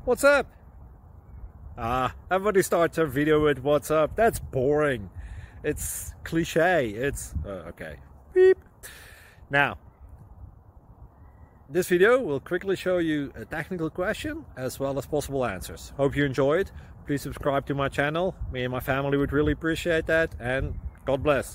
What's up? Everybody starts a video with what's up. That's boring. It's cliche. It's okay. Beep. Now, this video will quickly show you a technical question as well as possible answers. Hope you enjoyed. Please subscribe to my channel. Me and my family would really appreciate that, and God bless.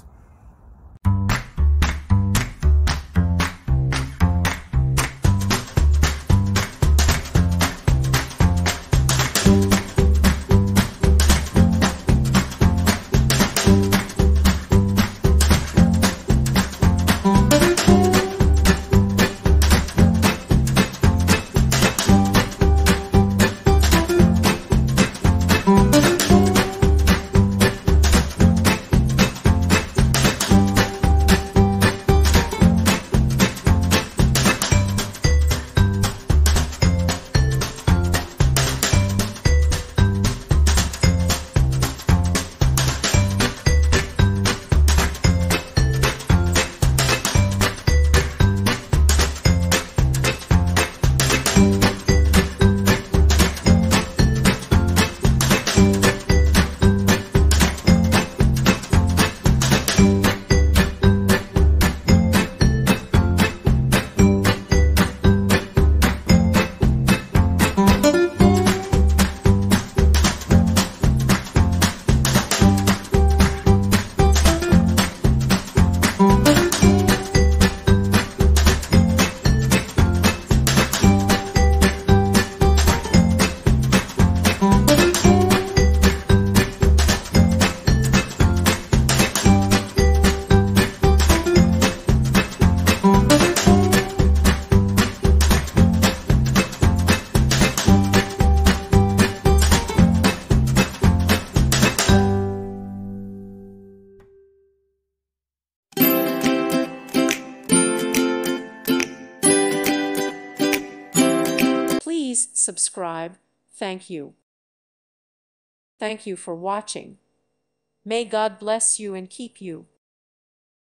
Please subscribe. Thank you. Thank you for watching. May God bless you and keep you.